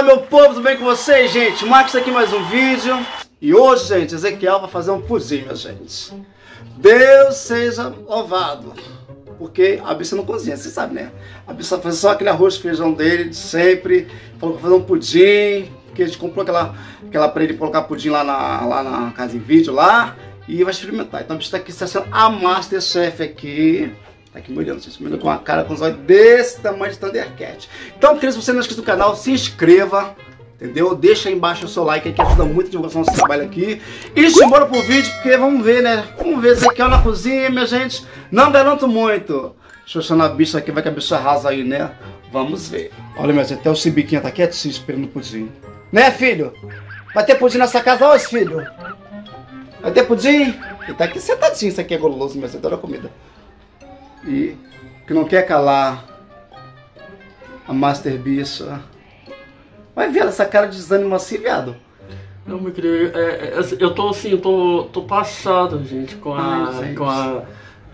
Fala, meu povo, tudo bem com vocês, gente? Max aqui, mais um vídeo. E hoje, gente, Ezequiel vai fazer um pudim, minha gente. Deus seja louvado. Porque a bicha não cozinha, você sabe, né? A bicha faz só aquele arroz e feijão dele, de sempre. Falou que vai fazer um pudim. Porque a gente comprou aquela pra ele colocar pudim lá na casa em vídeo lá. E vai experimentar. Então a bicha tá aqui se achando a Masterchef aqui. Tá aqui molhando, gente, molhando com a cara, com os olhos desse tamanho de Thundercat. Então, queridos, se você não é inscrito no canal, se inscreva, entendeu? Deixa aí embaixo o seu like aí, que ajuda muito a divulgação desse trabalho aqui. E simbora pro vídeo, porque vamos ver, né? Vamos ver Ezequiel na cozinha, minha gente. Não garanto muito. Xoxando a bicha aqui, vai que a bicha arrasa aí, né? Vamos ver. Olha, minha gente, até o Cibiquinha tá quietinho esperando o pudim. Né, filho? Vai ter pudim nessa casa hoje, filho? Vai ter pudim? Ele tá aqui sentadinho, isso aqui é goloso, minha gente, adora comida. E que não quer calar a Master Bicha. Vai ver essa cara de desânimo assim, viado. Não, meu querido, eu tô assim, eu tô passado, gente, com a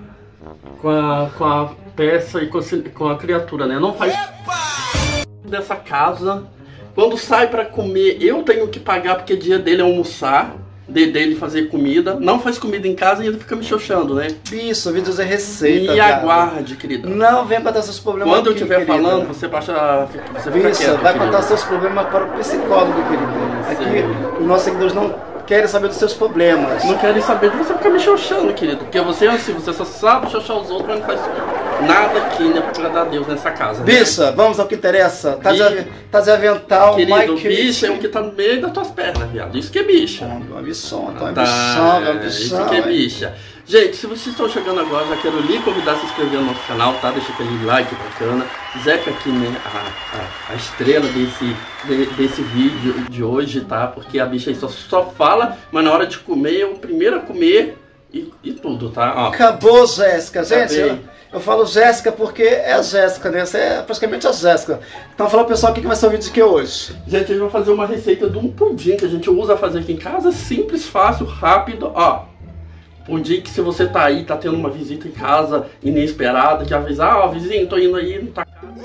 peça e com a criatura, né? Não faz dessa casa. Quando sai pra comer, eu tenho que pagar porque é dia dele almoçar. Dele fazer comida, não faz comida em casa e ele fica me xoxando, né? Isso, vídeos é receita. Me aguarde, querida. Não venha contar seus problemas. Quando aqui, eu estiver falando, você fica quieto, vai contar seus problemas para o psicólogo, querido. Aqui, os nossos seguidores não querem saber dos seus problemas. Não querem saber de você ficar me xoxando, querido. Porque você é assim, você só sabe xoxar os outros, mas não faz nada aqui, né? Pra agradar a Deus nessa casa. Bicha, vamos ao que interessa. Tá de avental, querido, bicha é o que tá no meio das tuas pernas, viado. Isso que é bicha. Uma bichona, Isso que é bicha. Gente, se vocês estão chegando agora, já quero lhe convidar a se inscrever no nosso canal, tá? Deixa aquele like bacana. Zeca aqui, né, a estrela desse vídeo de hoje, tá? Porque a bicha aí só fala, mas na hora de comer, eu primeiro a comer e tudo, tá? Ó. Acabou, Jéssica. Gente, eu falo Jéssica porque é a Jéssica, né? Você é praticamente a Jéssica. Então fala pro pessoal o que vai ser o vídeo de hoje. Gente, eu vou fazer uma receita de um pudim que a gente usa a fazer aqui em casa. Simples, fácil, rápido, ó. Pudim que se você tá aí, tá tendo uma visita em casa inesperada, que avisa, ó, vizinho, tô indo aí, não tá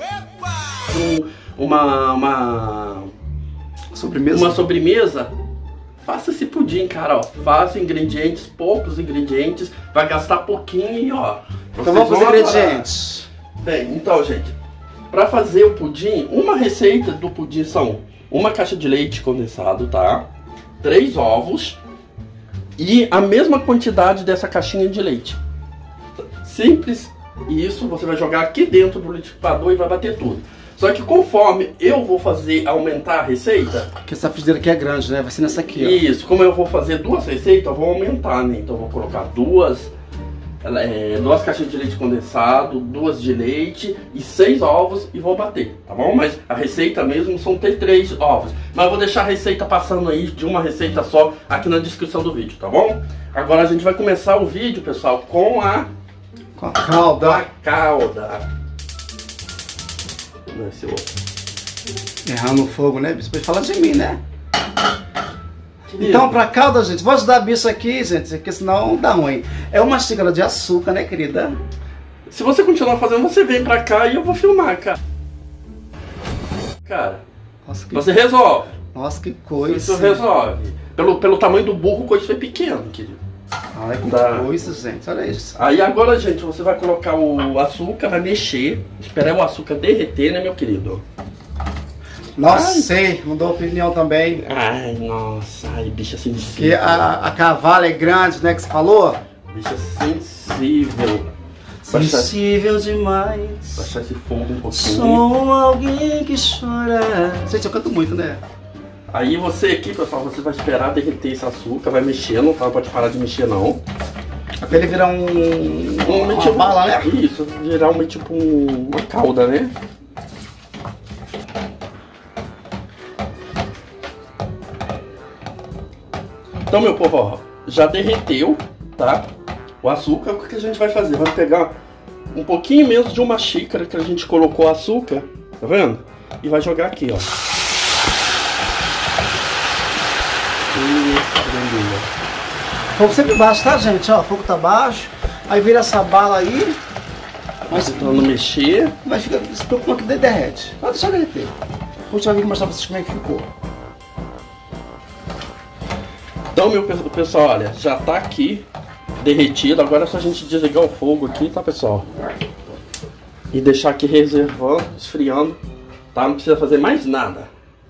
uma sobremesa, faça esse pudim, cara, ó. Faça ingredientes, poucos ingredientes, vai gastar pouquinho e ó. Então vamos para os ingredientes. Bem, então, gente, para fazer o pudim, uma receita do pudim são uma caixa de leite condensado, tá? 3 ovos e a mesma quantidade dessa caixinha de leite. Simples isso, você vai jogar aqui dentro do liquidificador e vai bater tudo. Só que conforme eu vou fazer aumentar a receita... Porque essa frigideira aqui é grande, né? Vai ser nessa aqui, ó. Isso, como eu vou fazer 2 receitas, eu vou aumentar, né? Então eu vou colocar duas caixas de leite condensado, 2 de leite e 6 ovos e vou bater, tá bom? Mas a receita mesmo são ter 3 ovos. Mas eu vou deixar a receita passando aí de uma receita só aqui na descrição do vídeo, tá bom? Agora a gente vai começar o vídeo, pessoal, com a calda. Errar no fogo, né? Depois fala de mim, né? Então, pra calda, gente, vou ajudar a bicha aqui, gente, porque senão dá ruim. É uma xícara de açúcar, né, querida? Se você continuar fazendo, você vem pra cá e eu vou filmar, cara. Nossa, você resolve. Nossa, que coisa. Isso resolve. Pelo tamanho do burro, coisa foi pequeno, querido. Ai, que coisa, gente, olha isso. Aí agora, gente, você vai colocar o açúcar, vai mexer, esperar o açúcar derreter, né, meu querido? Nossa, sei, não dou opinião também. Ai, nossa, ai, bicha sensível. Que a cavalo é grande, né, que você falou? Bicha sensível. Sensível demais. Baixar esse fogo um pouquinho. Sou alguém que chora. Gente, eu canto muito, né? Aí você aqui, pessoal, você vai esperar derreter esse açúcar, vai mexendo, tá? Não pode parar de mexer, não. Até ele virar uma bala, né? Isso, virar uma calda, né? Então, meu povo, ó, já derreteu, tá? O açúcar, o que a gente vai fazer? Vai pegar um pouquinho menos de uma xícara que a gente colocou açúcar, tá vendo? E vai jogar aqui, ó. Fogo sempre baixo, tá, gente? Ó, o fogo tá baixo. Aí vira essa bala aí. Mas tentando mexer. Mas fica, se preocupa que derrete. Pode deixar derreter. Depois eu vou mostrar pra vocês como é que ficou. Então, meu pessoal, olha, já tá aqui derretido. Agora é só a gente desligar o fogo aqui, tá, pessoal? E deixar aqui reservando, esfriando, tá? Não precisa fazer mais nada.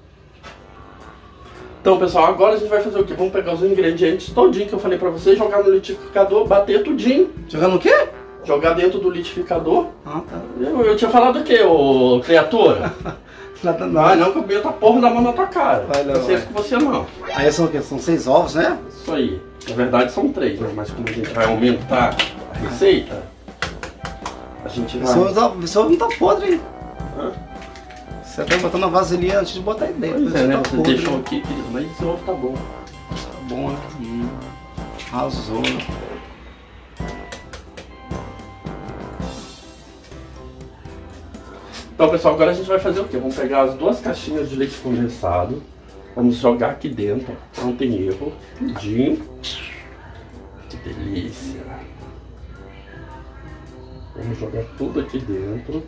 Então, pessoal, agora a gente vai fazer o quê? Vamos pegar os ingredientes todinho que eu falei pra vocês, jogar no liquidificador, bater tudinho. Jogar no quê? Jogar dentro do liquidificador. Ah, tá. Eu tinha falado o quê, ô criatura? Nada, Não, não que eu meto a porra da mão na tua cara. Vai não, Não sei vai. com você não. Aí são o quê? São 6 ovos, né? Isso aí. Na verdade são 3, né? Mas como a gente vai aumentar a receita, a gente vai... Esse ovo não tá podre, hein? Hã? Você tá botando a vasilha antes de botar aí dentro. Pois é, né? Tá Você podre. deixou aqui, querido, mas esse ovo tá bom. Tá bom, né? Arrasou. Então, pessoal, agora a gente vai fazer o quê? Vamos pegar as 2 caixinhas de leite condensado. Vamos jogar aqui dentro. Não tem erro. Tudinho. Que delícia. Vamos jogar tudo aqui dentro.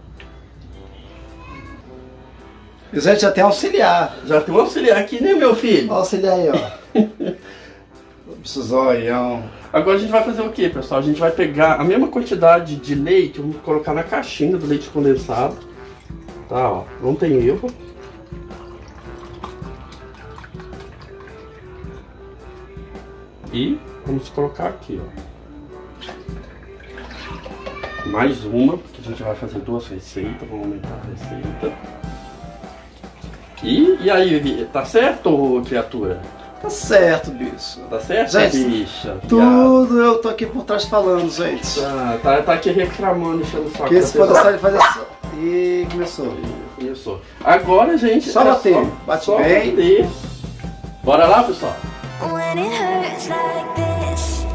E gente já tem auxiliar. Já tem um auxiliar aqui, né, meu filho? Olha o auxiliar aí, ó. Zoião. Agora a gente vai fazer o que, pessoal? A gente vai pegar a mesma quantidade de leite, vamos colocar na caixinha do leite condensado. Tá, ó, não tem erro. E vamos colocar aqui, ó. Mais uma, porque a gente vai fazer 2 receitas, vamos aumentar a receita. E aí, tá certo, criatura? Tá certo, bicho. Tá certo, Gente, bicha? Tudo eu tô aqui por trás falando, gente. Tá aqui reclamando, enchendo o saco. Que esse pode de fazer assim. E começou. Isso. Agora, gente, Só bater. Bate só bem. bater. Bora lá, pessoal? When it hurts like this.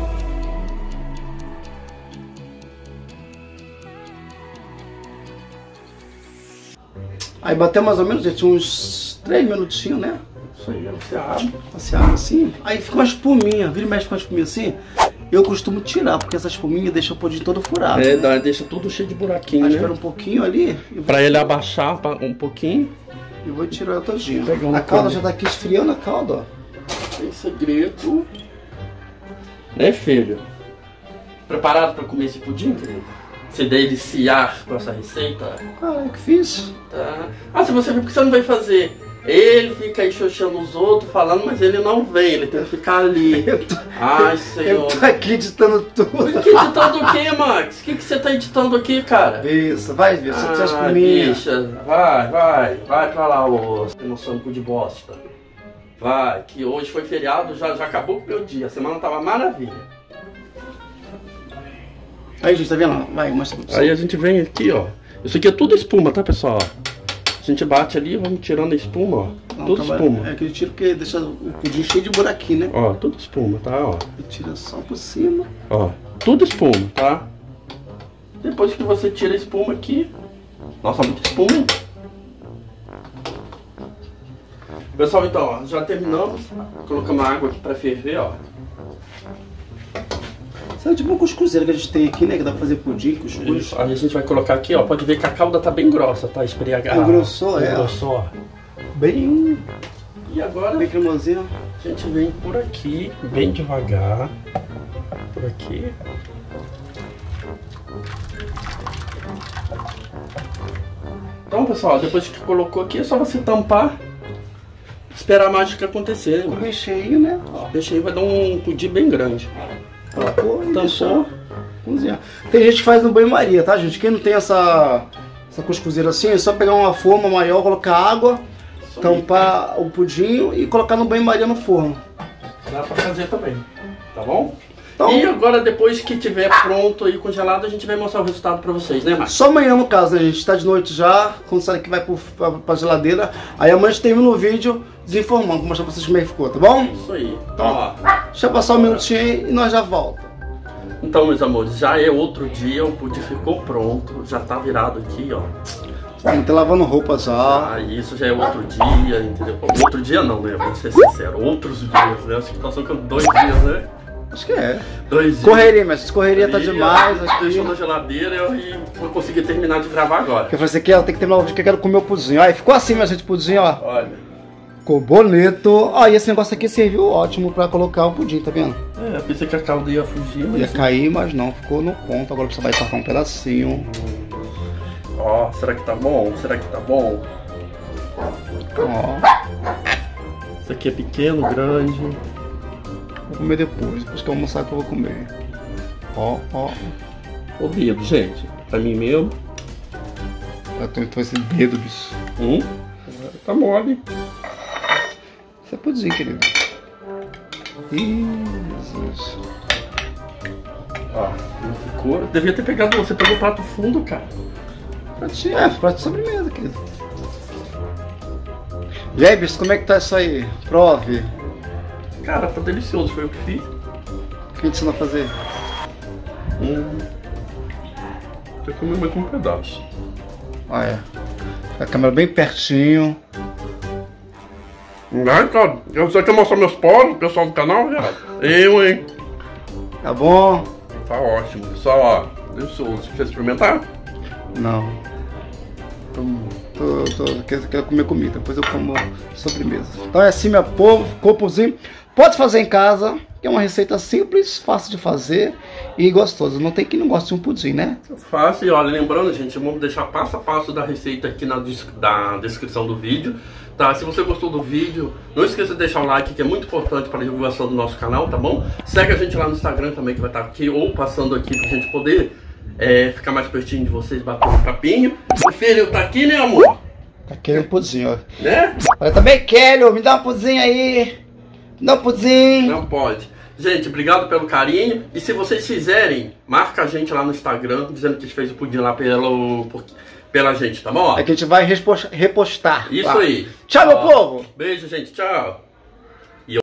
Aí bateu mais ou menos, gente, uns 3 minutinhos, né? Isso aí, você abre. Você abre assim. Aí fica uma espuminha. Vira e mexe com uma espuminha assim. Eu costumo tirar, porque essa espuminha deixa o pudim todo furado. Deixa tudo cheio de buraquinho, Aí né? espera um pouquinho ali. Pra ele abaixar um pouquinho. E vou tirar o todinho. Pegar um A calda pano. já tá aqui esfriando a calda, ó. Tem segredo. Né, filho? Preparado pra comer esse pudim, querido? Se deliciar com essa receita? Ah, que fiz. Tá. Ah, se você viu, por que você não vai fazer? Ele fica aí xoxando os outros, falando, mas ele não vem, ele tem que ficar ali. Ai, senhor. Eu tô aqui editando tudo. Que editando o que, Max? O que você tá editando aqui, cara? Isso, vai ver, você precisa Ah, espuminha. bicha, vai pra lá, ô noção de bosta. Vai, que hoje foi feriado, já acabou com o meu dia, a semana tava maravilha. Aí, gente, tá vendo? Vai, mostra pra você. Aí a gente vem aqui, ó. Isso aqui é tudo espuma, tá, pessoal? A gente bate ali, vamos tirando a espuma, ó. Não, Tudo trabalha- espuma. É aquele tiro que deixa o pudim cheio de buraquinho, né? Ó, tudo espuma, tá, ó. E tira só por cima. Ó, tudo espuma, tá? Depois que você tira a espuma aqui... Nossa, muita espuma, hein? Pessoal, então, ó, já terminamos. Colocamos a água aqui pra ferver, ó. Isso é tipo uma cuscuzeira que a gente tem aqui, né? Que dá pra fazer pudim, cuscuz. Isso. Aí a gente vai colocar aqui, ó. Pode ver que a calda tá bem grossa, tá? Esfriar. Engrossou, é. Engrossou, ó. Bem, E agora bem cremosinho. a gente vem por aqui, bem devagar. Por aqui. Então, pessoal, depois que colocou aqui, é só você tampar. Esperar a mágica acontecer, né, mano? Bem cheio, né? Ó, Deixa aí, vai dar um pudim bem grande. tampou e deixou Tampou. cozinhar. Tem gente que faz no banho-maria, tá, gente? Quem não tem essa cuscuzeira assim, é só pegar uma forma maior, colocar água, Isso aí. tampar o pudim e colocar no banho-maria no forno. Dá pra fazer também, tá bom? Então, E agora, depois que tiver pronto aí, congelado, a gente vai mostrar o resultado pra vocês, né, Marcos? só amanhã no caso, né, gente? Tá de noite já, quando sai aqui vai pra geladeira. Aí amanhã a gente termina o vídeo desinformando, vou mostrar pra vocês como é que ficou, tá bom? Isso aí. Então, ó. Deixa eu passar um minutinho aí e nós já volta. Então, meus amores, já é outro dia, o pudim ficou pronto, já tá virado aqui, ó. Não tá lavando roupa já. Ah, isso já é outro dia, entendeu? Outro dia não, né? Vamos ser sinceros, outros dias, né? Acho que passou com 2 dias, né? Acho que é. 2 dias. Correria, mas correria tá demais aqui. Deixou na geladeira e vou conseguir terminar de gravar agora. Eu falei assim, eu tenho que terminar o vídeo que eu quero comer o pudim. Aí ficou assim, minha gente, pudim, ó. Olha. Ficou bonito. Ó, e esse negócio aqui serviu ótimo pra colocar o pudim, tá vendo? É, eu pensei que a calda ia fugir, mas... Ia cair, mas não, ficou no ponto. Agora você vai cortar um pedacinho. Ó, será que tá bom? Será que tá bom? Ó, Esse aqui é pequeno, grande. vou comer depois que eu almoçar que eu vou comer. Ó. O dedo, gente. Pra mim mesmo. Eu tenho esse dedo, bicho. Tá mole. Isso é pudim, querido. Ih, Jesus. Ó, não ficou. Devia ter pegado você pelo prato fundo, cara. Prato de sobremesa, querido. E aí, bicho, como é que tá isso aí? Prove. Cara, tá delicioso, foi eu que fiz. Quem te ensinou a fazer? Eu comi mais um pedaço. Olha, a câmera bem pertinho. Ai, cara, você quer mostrar meus poros, pessoal do canal, viado? Eu, hein? Tá bom? Tá ótimo. Pessoal, ó, delicioso. Quer experimentar? Não. Quero comer comida, depois eu como sobremesa. Então é assim, meu povo, copozinho. Pode fazer em casa, que é uma receita simples, fácil de fazer e gostosa. Não tem quem não goste de um pudim, né? Fácil, e olha, lembrando, gente, vamos deixar passo a passo da receita aqui na descrição do vídeo, tá? Se você gostou do vídeo, não esqueça de deixar o like, que é muito importante para a divulgação do nosso canal, tá bom? Segue a gente lá no Instagram também, que vai estar aqui, ou passando aqui pra gente poder ficar mais pertinho de vocês, bater um papinho. O filho tá aqui, né, amor? Tá querendo pudim, ó. Né? Olha, também quero, me dá um pudim aí. Me dá um pudim. Não pode. Gente, obrigado pelo carinho. E se vocês fizerem, marca a gente lá no Instagram, dizendo que a gente fez o pudim lá pela gente, tá bom? É que a gente vai repostar. Isso tá? aí. Tchau, meu povo. Beijo, gente. Tchau.